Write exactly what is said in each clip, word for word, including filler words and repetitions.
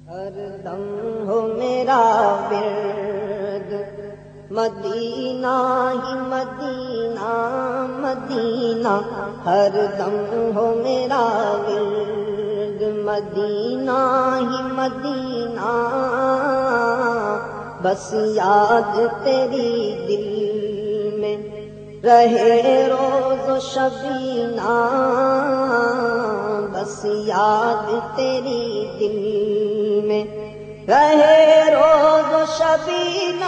ہر دم ہو میرا ورد مدینہ ہی مدینہ مدینہ، ہر دم ہو میرا ورد مدینہ ہی مدینہ، بس یاد تیری دل میں رہے روز و شبینہ، بس یاد تیری دل میں رہے روز و شبینہ،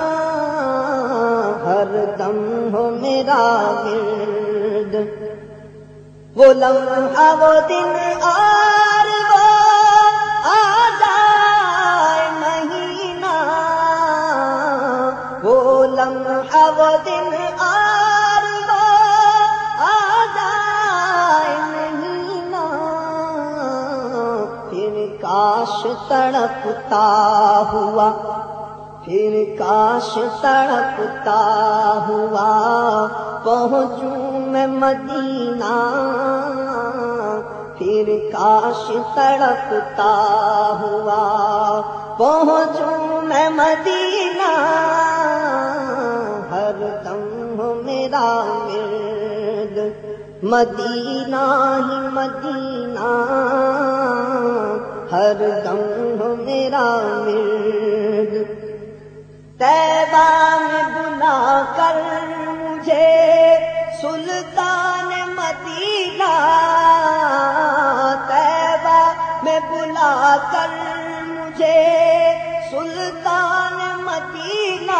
ہر دم ہو میرا ورد وہ لمحہ وہ دن اور وہ آ جائے مہینہ، وہ لمحہ وہ دن اور وہ آ جائے مہینہ، پھر کاش تڑپتا ہوا پھر کاش تڑپتا ہوا پہنچوں میں مدینہ، پھر کاش تڑپتا ہوا پہنچوں میں مدینہ، ہر دم ہو میرا ورد مدینہ ہی مدینہ، ہر دم ہو میرا ورد، طیبہ میں بلا کر مجھے سلطان مدینہ، طیبہ میں بلا کر مجھے سلطان مدینہ،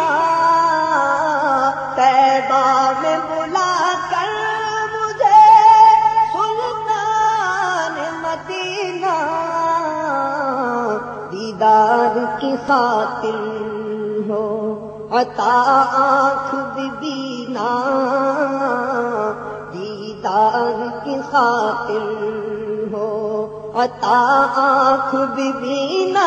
طیبہ میں بلا کر مجھے سلطان مدینہ، دیدار کی خاطر ہو عطا آنکھ ببینا، دیدار کی خاطر ہو عطا آنکھ ببینا،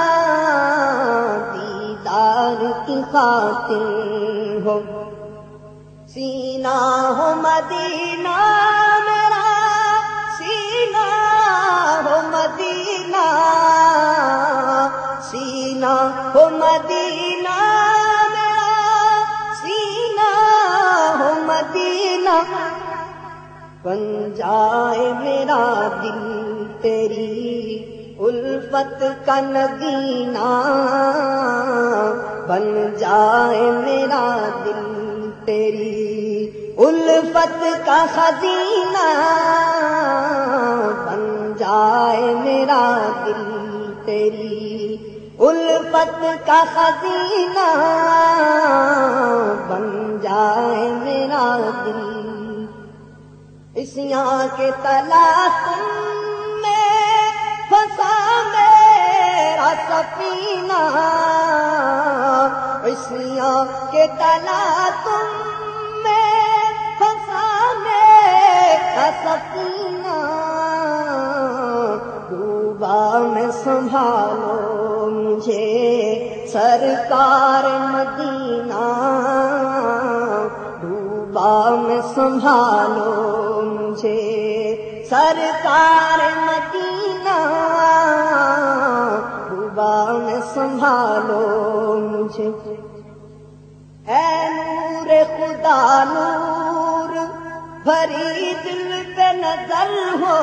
دیدار کی خاطر ہو سینہ ہو مدینہ میرا، سینہ ہو مدینہ، سینہ ہو مدینہ میرا، سینہ ہو مدینہ، بن جائے میرا دل تیری الفت کا نگینہ، بن جائے میرا دل تیری الفت کا خزینہ، بن جائے میرا دل تیری الفت کا خزینہ، بن جائے میرا دل، اسیاں کے تلاطم میں پھنسا میرا سفینہ، اسیاں کے تلاطم میں پھنسا میرا سفینہ، ڈوبا میں سنبھالو مجھے سرکار مدینہ، ڈوبا میں سنبھالو مجھے سرکار مدینہ، ڈوبا میں سنبھالو مجھے، اے نور خدا نور بھری دل پہ نظر ہو،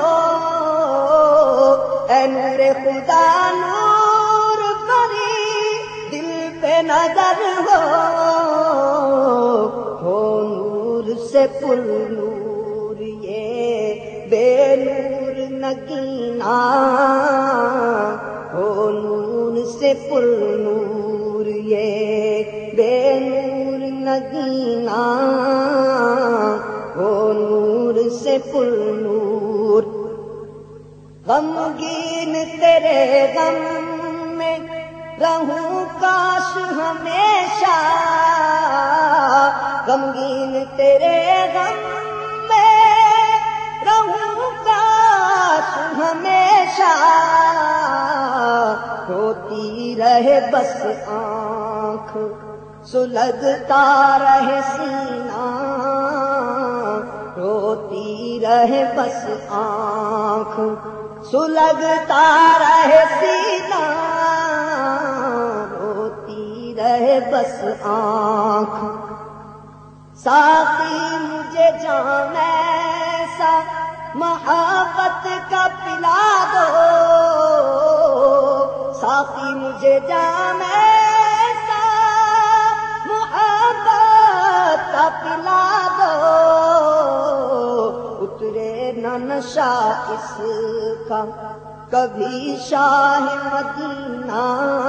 اے نور خدا نور بھری دل پہ نظر ہو، ہو نور سے پر نور یہ بے نور نگینہ، ہو نور سے پر نور یہ بے نور نگینہ، ہو نور سے پر نور، غمگین تیرے غم میں رہوں کاش ہمیشہ، غمگین تیرے غم میں رہوں کاش ہمیشہ، روتی رہے بس آنکھ سلگتا رہے سینہ، روتی رہے بس آنکھ سلگتا رہے سینہ روتی رہے بس آنکھ ساقی مجھے جام ایسا محبت کا پلا دو ساقی مجھے جام ایسا محبت کا پلا دو اترے نہ نشہ اس کا کبھی شاہ مدینہ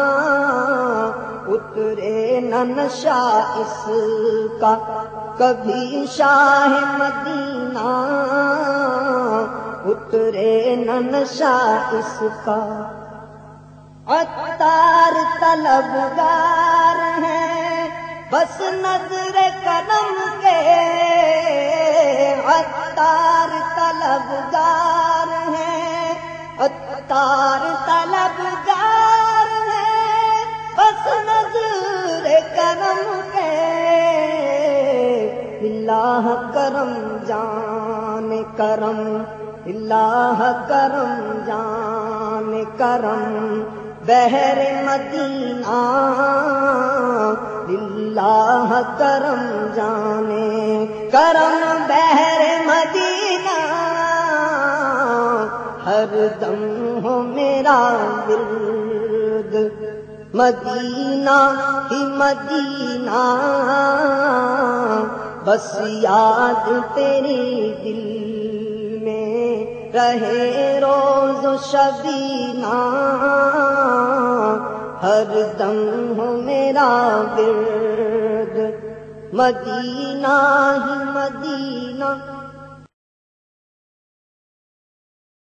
اترے نہ نشہ اس کا کبھی شاہ مدینہ اترے نہ نشہ اس کا عطار طلبگار ہیں بس نظر کرم کے عطار طلبگار ہیں عطار طلبگار ہیں بس نظر کرم کے اللہ کرم جان کرم اللہ کرم جان کرم بحر مدینہ اللہ کرم جانے کرم بحر مدینہ ہر دم ہو میرا ورد مدینہ ہی مدینہ بس یاد تیری دل میں رہے روز و شبینہ ہر دم ہو میرا ورد مدینہ ہی مدینہ